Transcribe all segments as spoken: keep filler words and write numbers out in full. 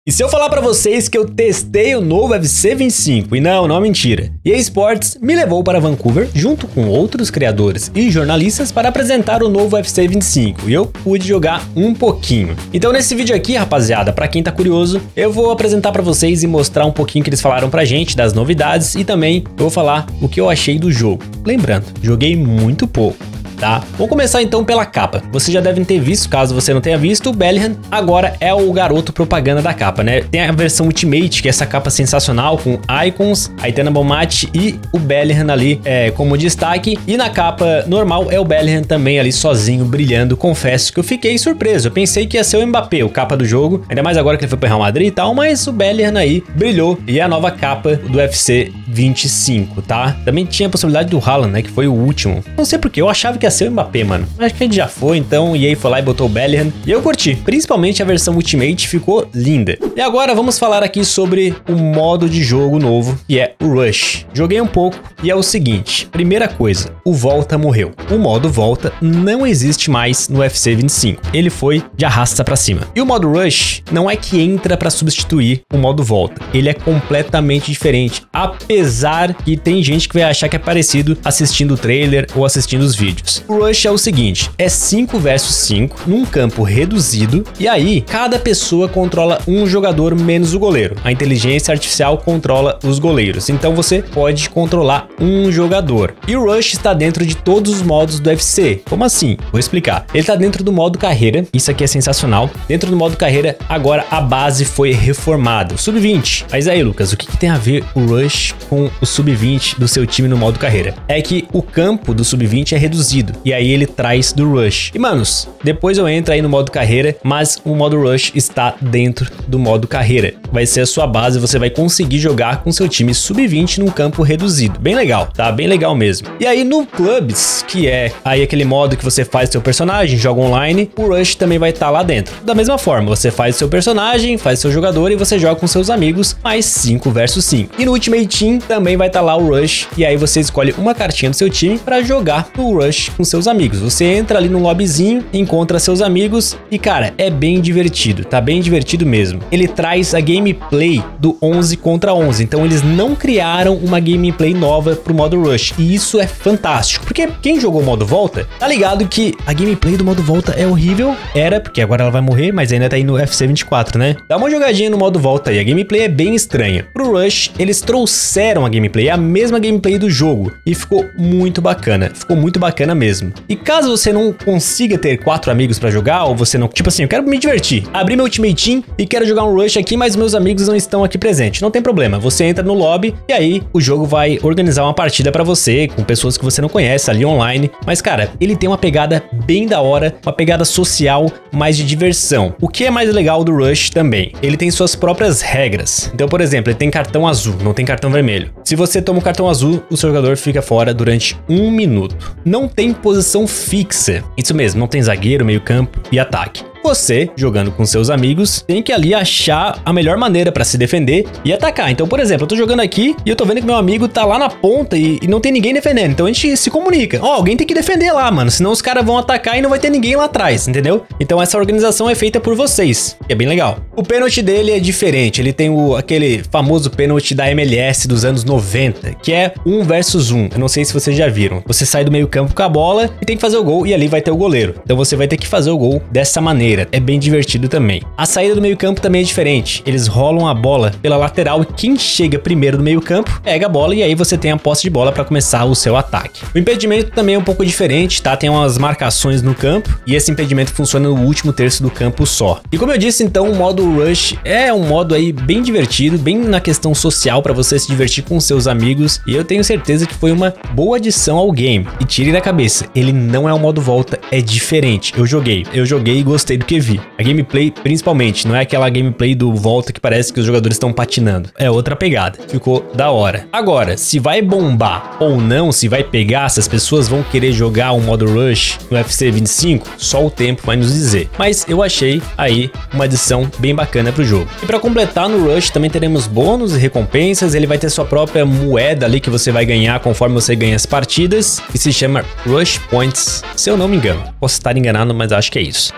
E se eu falar pra vocês que eu testei o novo U F C vinte e cinco, e não, não mentira, E A Sports me levou para Vancouver junto com outros criadores e jornalistas para apresentar o novo U F C vinte e cinco, e eu pude jogar um pouquinho. Então nesse vídeo aqui, rapaziada, pra quem tá curioso, eu vou apresentar pra vocês e mostrar um pouquinho que eles falaram pra gente das novidades e também eu vou falar o que eu achei do jogo. Lembrando, joguei muito pouco. Tá? Vamos começar então pela capa. Vocês já devem ter visto, caso você não tenha visto, o Bellingham agora é o garoto propaganda da capa, né? Tem a versão Ultimate, que é essa capa sensacional com icons, aí tem a Bomate e o Bellingham ali é, como destaque. E na capa normal é o Bellingham também ali sozinho, brilhando. Confesso que eu fiquei surpreso. Eu pensei que ia ser o Mbappé, o capa do jogo, ainda mais agora que ele foi pro Real Madrid e tal, mas o Bellingham aí brilhou e é a nova capa do U F C vinte e cinco, tá? Também tinha a possibilidade do Haaland, né? Que foi o último. Não sei porque, eu achava que ia ser o Mbappé, mano. Acho que ele já foi, então E A foi lá e botou o Bellingham. E eu curti, principalmente a versão Ultimate ficou linda. E agora vamos falar aqui sobre o modo de jogo novo, que é o Rush. Joguei um pouco e é o seguinte, primeira coisa, o Volta morreu. O modo Volta não existe mais no U F C vinte e cinco. Ele foi de arrasta pra cima. E o modo Rush não é que entra pra substituir o modo Volta. Ele é completamente diferente, apesar que tem gente que vai achar que é parecido assistindo o trailer ou assistindo os vídeos. O Rush é o seguinte, é cinco versus cinco num campo reduzido e aí cada pessoa controla um jogador menos o goleiro. A inteligência artificial controla os goleiros, então você pode controlar um jogador. E o Rush está dentro de todos os modos do U F C. Como assim? Vou explicar. Ele está dentro do modo carreira, isso aqui é sensacional. Dentro do modo carreira, agora a base foi reformada, o sub vinte. Mas aí, Lucas, o que, que tem a ver o Rush com o sub vinte do seu time no modo carreira? É que o campo do sub vinte é reduzido. E aí ele traz do Rush. E manos, depois eu entro aí no modo carreira, mas o modo Rush está dentro do modo carreira. Vai ser a sua base, você vai conseguir jogar com seu time sub vinte num campo reduzido. Bem legal, tá? Bem legal mesmo. E aí no Clubs, que é aí aquele modo que você faz seu personagem, joga online, o Rush também vai estar lá dentro. Da mesma forma, você faz seu personagem, faz seu jogador e você joga com seus amigos, mais cinco versus cinco. E no Ultimate Team também vai estar lá o Rush, e aí você escolhe uma cartinha do seu time para jogar no Rush com seus amigos. Você entra ali no lobbyzinho, encontra seus amigos e, cara, é bem divertido, tá bem divertido mesmo. Ele traz a gameplay do onze contra onze, então eles não criaram uma gameplay nova pro modo Rush, e isso é fantástico, porque quem jogou o modo Volta, tá ligado que a gameplay do modo Volta é horrível, era, porque agora ela vai morrer, mas ainda tá aí no U F C vinte e quatro, né? Dá uma jogadinha no modo Volta aí, a gameplay é bem estranha. Pro Rush, eles trouxeram a gameplay, a mesma gameplay do jogo, e ficou muito bacana, ficou muito bacana mesmo. E caso você não consiga ter quatro amigos pra jogar, ou você não... Tipo assim, eu quero me divertir. Abri meu Ultimate Team e quero jogar um Rush aqui, mas meus amigos não estão aqui presentes. Não tem problema. Você entra no lobby e aí o jogo vai organizar uma partida pra você, com pessoas que você não conhece ali online. Mas, cara, ele tem uma pegada bem da hora, uma pegada social, mais de diversão. O que é mais legal do Rush também? Ele tem suas próprias regras. Então, por exemplo, ele tem cartão azul, não tem cartão vermelho. Se você toma o cartão azul, o seu jogador fica fora durante um minuto. Não tem posição fixa. Isso mesmo, não tem zagueiro, meio campo e ataque. Você, jogando com seus amigos, tem que ali achar a melhor maneira pra se defender e atacar. Então, por exemplo, eu tô jogando aqui e eu tô vendo que meu amigo tá lá na ponta e, e não tem ninguém defendendo. Então a gente se comunica. Ó, oh, alguém tem que defender lá, mano. Senão os caras vão atacar e não vai ter ninguém lá atrás, entendeu? Então essa organização é feita por vocês, que é bem legal. O pênalti dele é diferente. Ele tem o, aquele famoso pênalti da M L S dos anos noventa, que é um versus um. Eu não sei se vocês já viram. Você sai do meio campo com a bola e tem que fazer o gol e ali vai ter o goleiro. Então você vai ter que fazer o gol dessa maneira. É bem divertido também. A saída do meio campo também é diferente. Eles rolam a bola pela lateral e quem chega primeiro no meio campo pega a bola e aí você tem a posse de bola para começar o seu ataque. O impedimento também é um pouco diferente, tá? Tem umas marcações no campo e esse impedimento funciona no último terço do campo só. E como eu disse, então, o modo Rush é um modo aí bem divertido, bem na questão social para você se divertir com seus amigos e eu tenho certeza que foi uma boa adição ao game. E tire da cabeça, ele não é o modo Volta, é diferente. Eu joguei, eu joguei e gostei do que vi. A gameplay, principalmente, não é aquela gameplay do Volta que parece que os jogadores estão patinando. É outra pegada. Ficou da hora. Agora, se vai bombar ou não, se vai pegar, se as pessoas vão querer jogar o modo Rush no U F C vinte e cinco, só o tempo vai nos dizer. Mas eu achei aí uma adição bem bacana pro jogo. E para completar, no Rush também teremos bônus e recompensas. Ele vai ter sua própria moeda ali que você vai ganhar conforme você ganha as partidas, que se chama Rush Points, se eu não me engano. Posso estar enganado, mas acho que é isso. Agora a gente vai entrar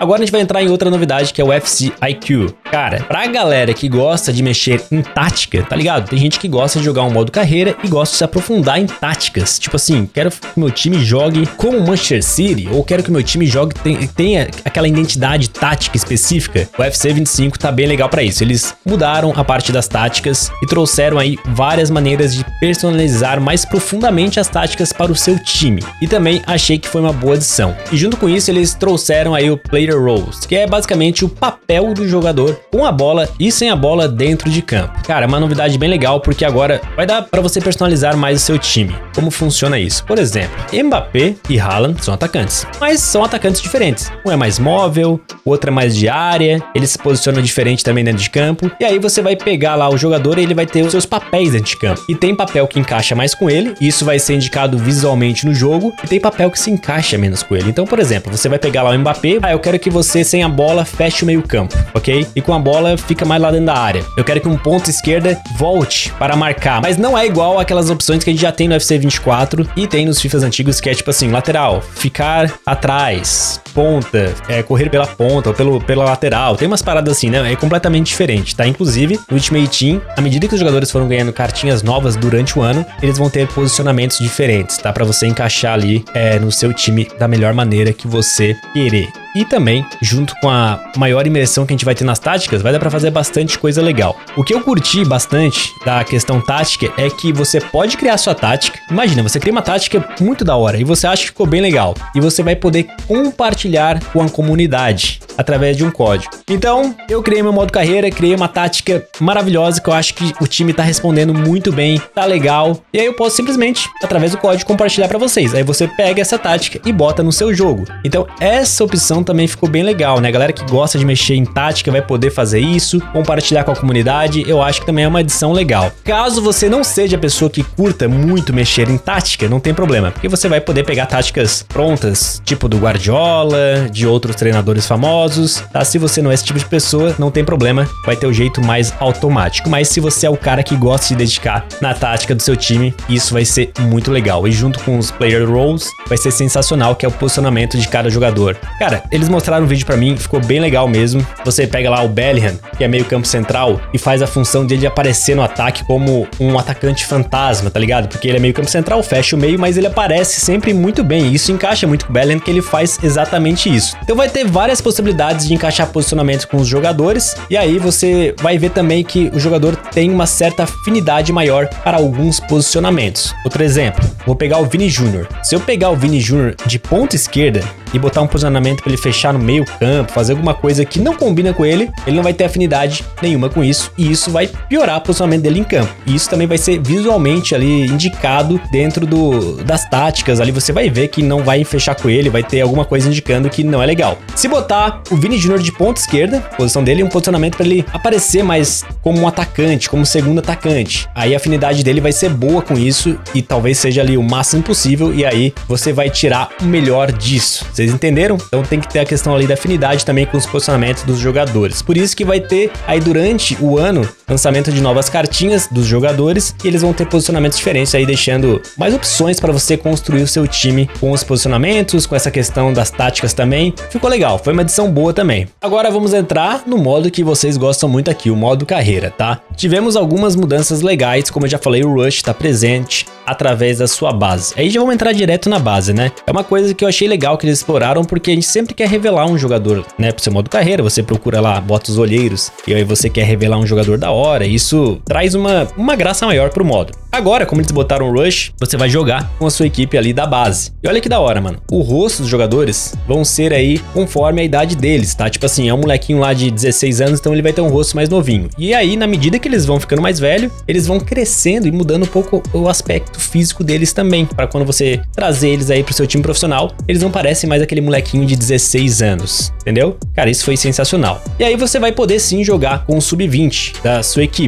entrar em outra novidade que é o U F C I Q. Cara, pra galera que gosta de mexer em tática, tá ligado? Tem gente que gosta de jogar um modo carreira e gosta de se aprofundar em táticas. Tipo assim, quero que meu time jogue como o Manchester City, ou quero que meu time jogue tenha, tenha aquela identidade tática específica. O U F C vinte e cinco tá bem legal pra isso. Eles mudaram a parte das táticas e trouxeram aí várias maneiras de personalizar mais profundamente as táticas para o seu time. E também achei que foi uma boa adição. E junto com isso, eles trouxeram aí o Player Roles, que é basicamente o papel do jogador com a bola e sem a bola dentro de campo. Cara, é uma novidade bem legal porque agora vai dar para você personalizar mais o seu time. Como funciona isso? Por exemplo, Mbappé e Haaland são atacantes, mas são atacantes diferentes. Um é mais móvel, o outro é mais de área, eles se posicionam diferente também dentro de campo. E aí você vai pegar lá o jogador e ele vai ter os seus papéis dentro de campo. E tem papel que encaixa mais com ele, isso vai ser indicado visualmente no jogo, e tem papel que se encaixa menos com ele. Então, por exemplo, você vai pegar lá o Mbappé, ah, eu quero que você sem a bola feche o meio campo, ok? E com a bola fica mais lá dentro da área. Eu quero que um ponto esquerda volte para marcar, mas não é igual aquelas opções que a gente já tem no U F C vinte e quatro e tem nos FIFAs antigos, que é tipo assim, lateral, ficar atrás, ponta, é, correr pela ponta ou pelo, pela lateral. Tem umas paradas assim, né? É completamente diferente, tá? Inclusive, no Ultimate Team, à medida que os jogadores foram ganhando cartinhas novas durante o ano, eles vão ter posicionamentos diferentes, tá? Pra você encaixar ali é, no seu time da melhor maneira que você querer. E também, junto com a maior imersão que a gente vai ter nas táticas, vai dar pra fazer bastante coisa legal. O que eu curti bastante da questão tática é que você pode criar sua tática. Imagina, você cria uma tática muito da hora e você acha que ficou bem legal. E você vai poder compartilhar com a comunidade através de um código. Então, eu criei meu modo carreira, criei uma tática maravilhosa que eu acho que o time tá respondendo muito bem, tá legal. E aí eu posso simplesmente, através do código, compartilhar pra vocês. Aí você pega essa tática e bota no seu jogo. Então, essa opção também ficou bem legal, né? A galera que gosta de mexer em tática vai poder fazer isso, compartilhar com a comunidade. Eu acho que também é uma adição legal. Caso você não seja a pessoa que curta muito mexer em tática, não tem problema, porque você vai poder pegar táticas prontas, tipo do Guardiola, de outros treinadores famosos, tá? Se você não é esse tipo de pessoa, não tem problema, vai ter o jeito mais automático. Mas se você é o cara que gosta de dedicar na tática do seu time, isso vai ser muito legal. E junto com os Player Roles, vai ser sensacional, que é o posicionamento de cada jogador. Cara, eles mostraram um vídeo pra mim, ficou bem legal mesmo. Você pega lá o Bellingham, que é meio campo central, e faz a função dele de aparecer no ataque como um atacante fantasma, tá ligado? Porque ele é meio campo central, fecha o meio, mas ele aparece sempre muito bem. E isso encaixa muito com o Bellingham, que ele faz exatamente isso. Então vai ter várias possibilidades de encaixar posicionamentos com os jogadores, e aí você vai ver também que o jogador tem uma certa afinidade maior para alguns posicionamentos. Outro exemplo, vou pegar o Vini Júnior. Se eu pegar o Vini Júnior de ponta esquerda e botar um posicionamento para ele fechar no meio campo, fazer alguma coisa que não combina com ele, ele não vai ter afinidade nenhuma com isso, e isso vai piorar o posicionamento dele em campo. E isso também vai ser visualmente ali indicado dentro do, das táticas, ali você vai ver que não vai fechar com ele, vai ter alguma coisa indicando que não é legal. Se botar o Vini Júnior de ponta esquerda, posição dele, um posicionamento para ele aparecer mais como um atacante, como segundo atacante, aí a afinidade dele vai ser boa com isso e talvez seja ali o máximo possível, e aí você vai tirar o melhor disso. Vocês entenderam? Então tem que ter a questão ali da afinidade também com os posicionamentos dos jogadores. Por isso que vai ter aí durante o ano lançamento de novas cartinhas dos jogadores, e eles vão ter posicionamentos diferentes aí, deixando mais opções para você construir o seu time com os posicionamentos, com essa questão das táticas também. Ficou legal, foi uma edição boa também. Agora vamos entrar no modo que vocês gostam muito aqui, o modo carreira, tá? Tivemos algumas mudanças legais, como eu já falei, o Rush tá presente através da sua base. Aí já vamos entrar direto na base, né? É uma coisa que eu achei legal que eles exploraram, porque a gente sempre quer revelar um jogador, né? Pro seu modo carreira, você procura lá, bota os olheiros, e aí você quer revelar um jogador da hora. Isso traz uma, uma graça maior pro modo. Agora, como eles botaram o Rush, você vai jogar com a sua equipe ali da base. E olha que da hora, mano. O rosto dos jogadores vão ser aí conforme a idade deles, tá? Tipo assim, é um molequinho lá de dezesseis anos, então ele vai ter um rosto mais novinho. E aí, na medida que eles vão ficando mais velhos, eles vão crescendo e mudando um pouco o aspecto físico deles também. Pra quando você trazer eles aí pro seu time profissional, eles não parecem mais aquele molequinho de dezesseis anos, entendeu? Cara, isso foi sensacional. E aí você vai poder sim jogar com o sub vinte da sua equipe.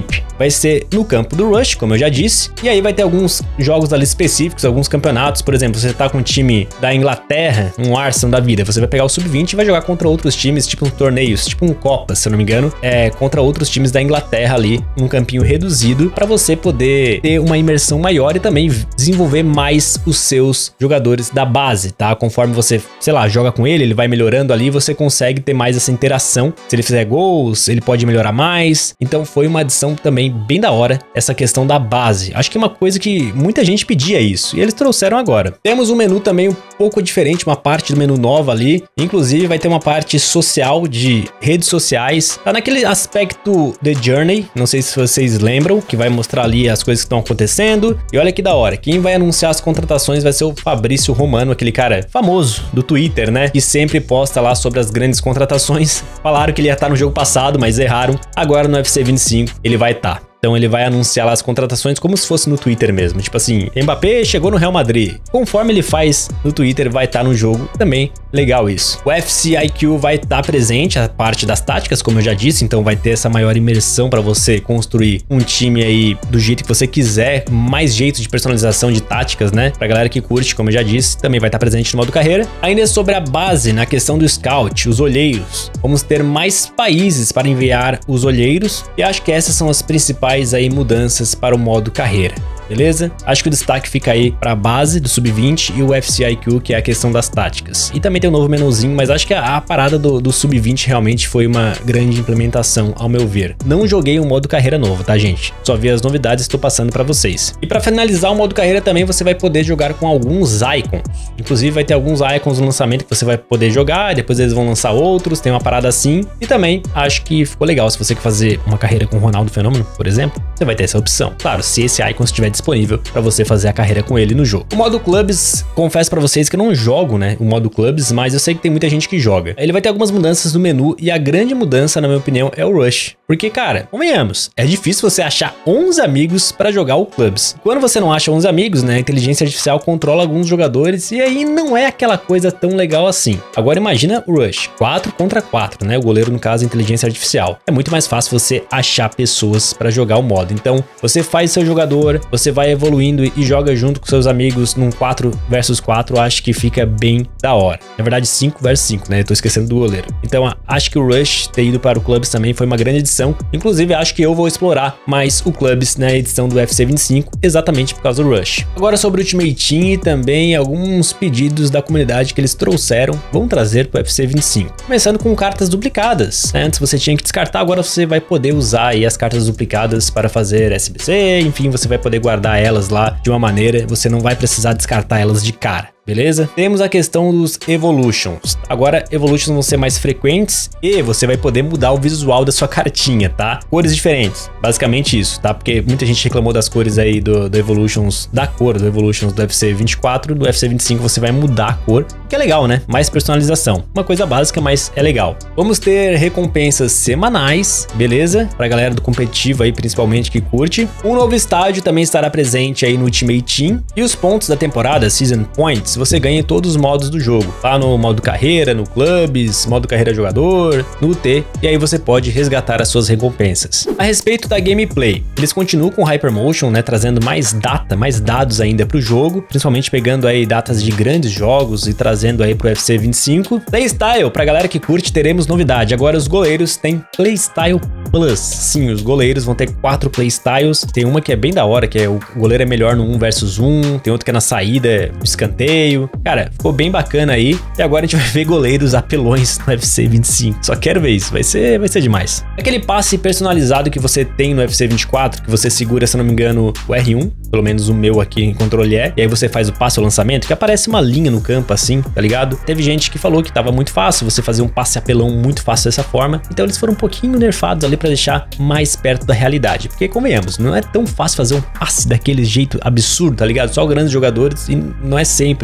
vai ser no campo do Rush, como eu já disse, e aí vai ter alguns jogos ali específicos, alguns campeonatos, por exemplo, você tá com um time da Inglaterra, um Arsenal da vida, você vai pegar o sub vinte e vai jogar contra outros times, tipo um torneios, tipo um Copa, se eu não me engano, é, contra outros times da Inglaterra ali, num campinho reduzido, para você poder ter uma imersão maior e também desenvolver mais os seus jogadores da base, tá? Conforme você, sei lá, joga com ele, ele vai melhorando ali, você consegue ter mais essa interação. Se ele fizer gols, ele pode melhorar mais. Então foi uma adição também bem da hora, essa questão da base. Acho que é uma coisa que muita gente pedia isso, e eles trouxeram agora. Temos um menu também um pouco diferente, uma parte do menu nova ali, inclusive vai ter uma parte social de redes sociais, tá naquele aspecto The Journey, não sei se vocês lembram, que vai mostrar ali as coisas que estão acontecendo, e olha que da hora, quem vai anunciar as contratações vai ser o Fabrício Romano, aquele cara famoso do Twitter, né, que sempre posta lá sobre as grandes contratações. Falaram que ele ia estar no jogo passado, mas erraram, agora no U F C vinte e cinco ele vai estar. Então ele vai anunciar lá as contratações como se fosse no Twitter mesmo. Tipo assim, Mbappé chegou no Real Madrid. Conforme ele faz no Twitter, vai estar no jogo também. Legal isso. O U F C I Q vai estar presente, a parte das táticas, como eu já disse. Então vai ter essa maior imersão para você construir um time aí do jeito que você quiser. Mais jeito de personalização de táticas, né? Pra galera que curte, como eu já disse, também vai estar presente no modo carreira. Ainda sobre a base, na questão do scout, os olheiros. Vamos ter mais países para enviar os olheiros. E acho que essas são as principais aí mudanças para o modo carreira. Beleza? Acho que o destaque fica aí para a base do sub vinte e o U F C I Q, que é a questão das táticas. E também tem um novo menuzinho, mas acho que a, a parada do, do sub vinte realmente foi uma grande implementação, ao meu ver. Não joguei um modo carreira novo, tá, gente? Só vi as novidades e estou passando para vocês. E para finalizar o modo carreira também, você vai poder jogar com alguns icons. Inclusive vai ter alguns icons no lançamento que você vai poder jogar, depois eles vão lançar outros, tem uma parada assim. E também acho que ficou legal, se você quer fazer uma carreira com o Ronaldo Fenômeno, por exemplo, você vai ter essa opção. Claro, se esse icon estiver disponível para você fazer a carreira com ele no jogo. O modo Clubs, confesso para vocês que eu não jogo, né, o modo Clubs, mas eu sei que tem muita gente que joga. Ele vai ter algumas mudanças no menu e a grande mudança, na minha opinião, é o Rush. Porque, cara, convenhamos, é difícil você achar onze amigos para jogar o Clubs. Quando você não acha onze amigos, né, a inteligência artificial controla alguns jogadores e aí não é aquela coisa tão legal assim. Agora imagina o Rush, quatro contra quatro, né, o goleiro no caso, a inteligência artificial. É muito mais fácil você achar pessoas para jogar o modo. Então, você faz seu jogador, você vai evoluindo e joga junto com seus amigos num quatro versus quatro, acho que fica bem da hora. Na verdade, cinco versus cinco, né? Eu tô esquecendo do goleiro. Então, acho que o Rush ter ido para o Clubs também foi uma grande edição. Inclusive, acho que eu vou explorar mais o Clubs na edição do U F C vinte e cinco, exatamente por causa do Rush. Agora, sobre o Ultimate Team e também alguns pedidos da comunidade que eles trouxeram, vão trazer para o U F C vinte e cinco. Começando com cartas duplicadas, né? Antes você tinha que descartar, agora você vai poder usar aí as cartas duplicadas para fazer S B C, enfim, você vai poder guardar elas lá de uma maneira, você não vai precisar descartar elas de cara. Beleza? Temos a questão dos Evolutions. Agora, Evolutions vão ser mais frequentes e você vai poder mudar o visual da sua cartinha, tá? Cores diferentes, basicamente isso, tá? Porque muita gente reclamou das cores aí do, do Evolutions, da cor do Evolutions do U F C vinte e quatro, do U F C vinte e cinco você vai mudar a cor, que é legal, né? Mais personalização. Uma coisa básica, mas é legal. Vamos ter recompensas semanais, beleza? Pra galera do competitivo aí, principalmente, que curte. Um novo estádio também estará presente aí no Ultimate Team. E os pontos da temporada, Season Points, você ganha em todos os modos do jogo, tá? No modo carreira, no Clubs, modo carreira jogador, no U T, e aí você pode resgatar as suas recompensas. A respeito da gameplay, eles continuam com Hypermotion, né, trazendo mais data, mais dados ainda para o jogo, principalmente pegando aí datas de grandes jogos e trazendo aí pro U F C vinte e cinco. Playstyle, pra galera que curte, teremos novidade. Agora os goleiros têm Playstyle Plus. Sim, os goleiros vão ter quatro playstyles. Tem uma que é bem da hora, que é o goleiro é melhor no um versus um, tem outro que é na saída, escanteio. Cara, ficou bem bacana aí. E agora a gente vai ver goleiros apelões no U F C vinte e cinco. Só quero ver isso, vai ser, vai ser demais. Aquele passe personalizado que você tem no U F C vinte e quatro, que você segura, se não me engano, o R um, pelo menos o meu aqui em controle é, e aí você faz o passe ao lançamento, que aparece uma linha no campo assim, tá ligado? Teve gente que falou que tava muito fácil você fazer um passe apelão muito fácil dessa forma, então eles foram um pouquinho nerfados ali pra deixar mais perto da realidade, porque convenhamos, não é tão fácil fazer um passe daquele jeito absurdo, tá ligado? Só grandes jogadores e não é sempre,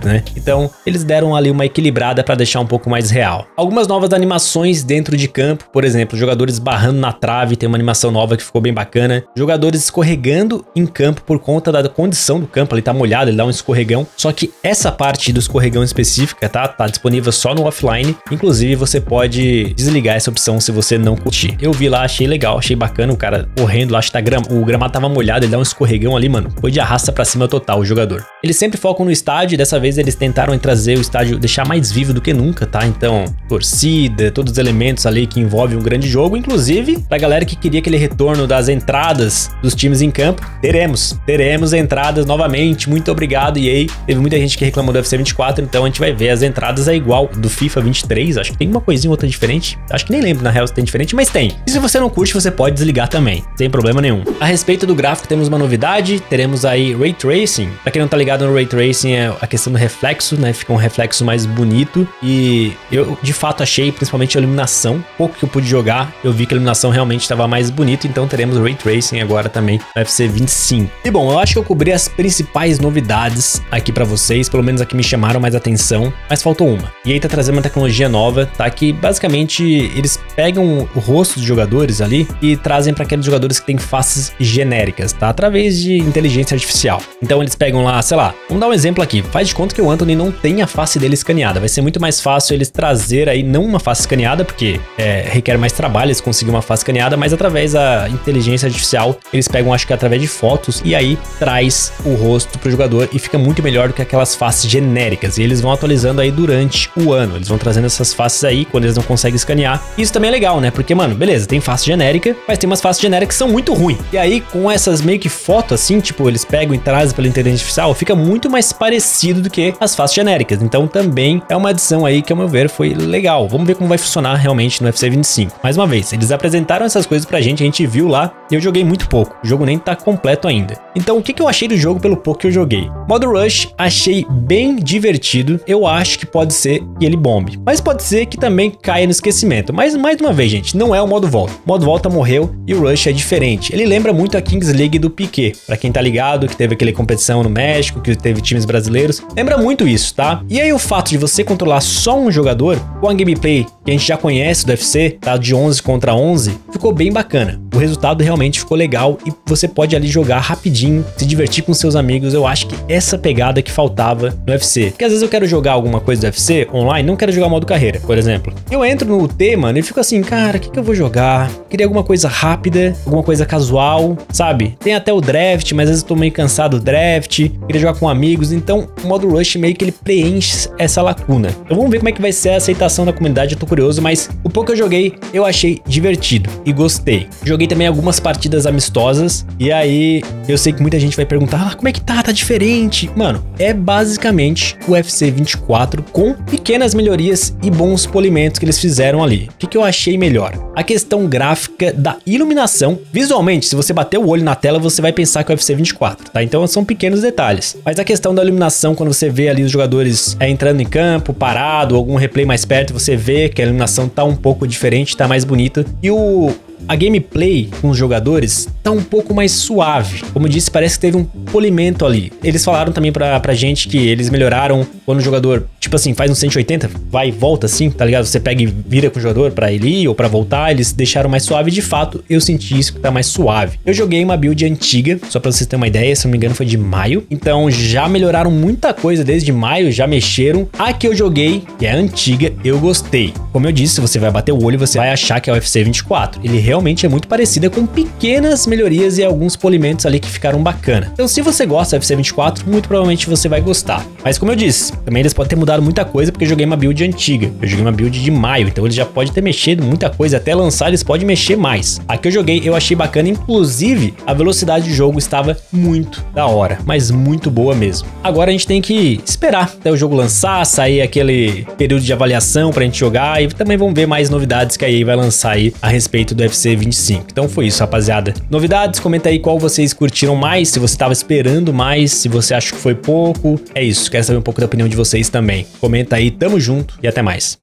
né? Então, eles deram ali uma equilibrada para deixar um pouco mais real. Algumas novas animações dentro de campo, por exemplo, jogadores barrando na trave, tem uma animação nova que ficou bem bacana. Jogadores escorregando em campo por conta da condição do campo, ele tá molhado, ele dá um escorregão. Só que essa parte do escorregão específica, tá? Tá disponível só no offline. Inclusive, você pode desligar essa opção se você não curtir. Eu vi lá, achei legal, achei bacana o cara correndo lá, acho que tá gram... o gramado tava molhado, ele dá um escorregão ali, mano. Foi de arrasta pra cima total o jogador. Eles sempre focam no estádio e dessa vez eles tentaram trazer o estádio, deixar mais vivo do que nunca, tá? Então, torcida, todos os elementos ali que envolvem um grande jogo, inclusive pra galera que queria aquele retorno das entradas dos times em campo, teremos. Teremos entradas novamente, muito obrigado E A. Teve muita gente que reclamou do U F C vinte e quatro, então a gente vai ver as entradas é igual do FIFA vinte e três, acho que tem uma coisinha ou outra diferente, acho que nem lembro na real se tem diferente, mas tem. E se você não curte, você pode desligar também, sem problema nenhum. A respeito do gráfico, temos uma novidade, teremos aí Ray Tracing. Pra quem não tá ligado no Ray Tracing, é a questão do reflexo, né? Fica um reflexo mais bonito e eu de fato achei, principalmente a iluminação, pouco que eu pude jogar, eu vi que a iluminação realmente estava mais bonita, então teremos Ray Tracing agora também no U F C vinte e cinco. E bom, eu acho que eu cobri as principais novidades aqui pra vocês, pelo menos aqui me chamaram mais atenção, mas faltou uma. E aí tá trazendo uma tecnologia nova, tá? Que basicamente eles pegam o rosto dos jogadores ali e trazem para aqueles jogadores que têm faces genéricas, tá? Através de inteligência artificial. Então eles pegam lá, sei lá, vamos dar um exemplo aqui, faz de conta que o Anthony não tem a face dele escaneada, vai ser muito mais fácil eles trazer aí, não uma face escaneada, porque é, requer mais trabalho eles conseguirem uma face escaneada, mas através da inteligência artificial, eles pegam, acho que através de fotos, e aí traz o rosto pro jogador e fica muito melhor do que aquelas faces genéricas, e eles vão atualizando aí durante o ano, eles vão trazendo essas faces aí, quando eles não conseguem escanear. Isso também é legal, né? Porque, mano, beleza, tem face genérica, mas tem umas faces genéricas que são muito ruins. E aí, com essas meio que fotos assim, tipo, eles pegam e trazem pela inteligência artificial, fica muito mais parecido do que as faces genéricas. Então, também é uma adição aí que, ao meu ver, foi legal. Vamos ver como vai funcionar realmente no U F C vinte e cinco. Mais uma vez, eles apresentaram essas coisas pra gente, a gente viu lá, e eu joguei muito pouco. O jogo nem tá completo ainda. Então, o que que eu achei do jogo pelo pouco que eu joguei? Modo Rush, achei bem divertido. Eu acho que pode ser que ele bombe. Mas pode ser que também caia no esquecimento. Mas, mais uma vez, gente, não é o modo volta. O modo volta morreu e o Rush é diferente. Ele lembra muito a Kings League do Piquet. Pra quem tá ligado, que teve aquela competição no México, que teve times brasileiros. Lembra muito isso, tá? E aí o fato de você controlar só um jogador, com a gameplay que a gente já conhece do U F C, tá? De onze contra onze, ficou bem bacana. O resultado realmente ficou legal e você pode ali jogar rapidinho, se divertir com seus amigos. Eu acho que essa pegada que faltava no U F C. Porque às vezes eu quero jogar alguma coisa do U F C online, não quero jogar modo carreira, por exemplo. Eu entro no T, mano, e fico assim, cara, o que que eu vou jogar? Queria alguma coisa rápida, alguma coisa casual, sabe? Tem até o draft, mas às vezes eu tô meio cansado do draft, queria jogar com amigos, então o modo Rush meio que ele preenche essa lacuna. Então vamos ver como é que vai ser a aceitação da comunidade, eu tô curioso, mas o pouco que eu joguei, eu achei divertido e gostei. Joguei também algumas partidas amistosas, e aí eu sei que muita gente vai perguntar, ah, como é que tá? Tá diferente? Mano, é basicamente o U F C vinte e quatro com pequenas melhorias e bons polimentos que eles fizeram ali. O que que eu achei melhor? A questão gráfica da iluminação. Visualmente, se você bater o olho na tela, você vai pensar que é o U F C vinte e quatro, tá? Então são pequenos detalhes. Mas a questão da iluminação, quando você vê ali os jogadores é, entrando em campo, parado, algum replay mais perto, você vê que a iluminação tá um pouco diferente, tá mais bonita. E o... a gameplay com os jogadores tá um pouco mais suave. Como eu disse, parece que teve um polimento ali. Eles falaram também pra, pra gente que eles melhoraram quando o jogador, tipo assim, faz um cento e oitenta, vai e volta assim, tá ligado? Você pega e vira com o jogador pra ele ir ou pra voltar, eles deixaram mais suave. De fato, eu senti isso que tá mais suave. Eu joguei uma build antiga, só pra vocês terem uma ideia, se não me engano foi de maio. Então já melhoraram muita coisa desde maio, já mexeram. A que eu joguei, que é antiga, eu gostei. Como eu disse, você vai bater o olho e você vai achar que é o U F C vinte e quatro. Ele realmente é muito parecida, com pequenas melhorias e alguns polimentos ali que ficaram bacana. Então se você gosta do U F C vinte e quatro, muito provavelmente você vai gostar. Mas como eu disse, também eles podem ter mudado muita coisa, porque eu joguei uma build antiga. Eu joguei uma build de maio, então eles já podem ter mexido muita coisa. Até lançar eles podem mexer mais. A que eu joguei eu achei bacana, inclusive a velocidade de jogo estava muito da hora, mas muito boa mesmo. Agora a gente tem que esperar até o jogo lançar, sair aquele período de avaliação pra gente jogar, e também vamos ver mais novidades que a E A vai lançar aí a respeito do U F C vinte e cinco. Então foi isso, rapaziada. Novidades, comenta aí qual vocês curtiram mais, se você estava esperando mais, se você acha que foi pouco. É isso, quero saber um pouco da opinião de vocês também. Comenta aí, tamo junto e até mais.